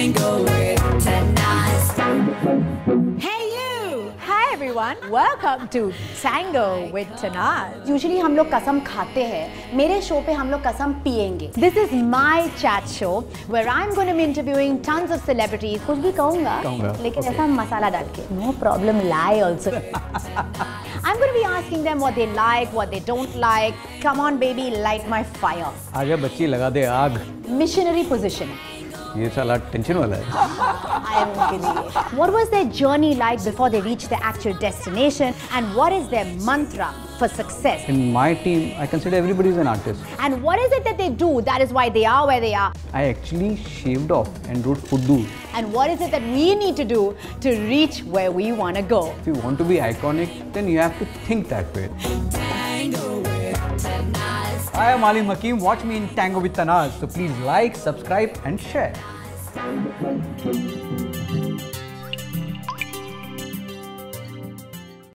Tango with Tannaz. Hey you! Hi everyone, welcome to Tango with Tannaz. Usually हम लोग कसम खाते हैं, मेरे शो पे हम लोग कसम पिएंगे. This is my chat show where I'm going to be interviewing tons of celebrities. कुछ भी कहूँगा, लेकिन ऐसा मसाला डाल के. No problem, lie also. I'm going to be asking them what they like, what they don't like. Come on baby, light my fire. आजा बच्ची लगा दे आग. Missionary position. ये साला टेंशन वाला है. I am kidding. What was their journey like before they reached their actual destination, and what is their mantra for success? In my team, I consider everybody is an artist. And what is it that they do that is why they are where they are? I actually shaved off and wrote Fuddu. And what is it that we need to do to reach where we want to go? If you want to be iconic, then you have to think that way. Tango with Tannaz. I am Aalim Hakim. Watch me in Tango with Tannaz. So please like, subscribe and share.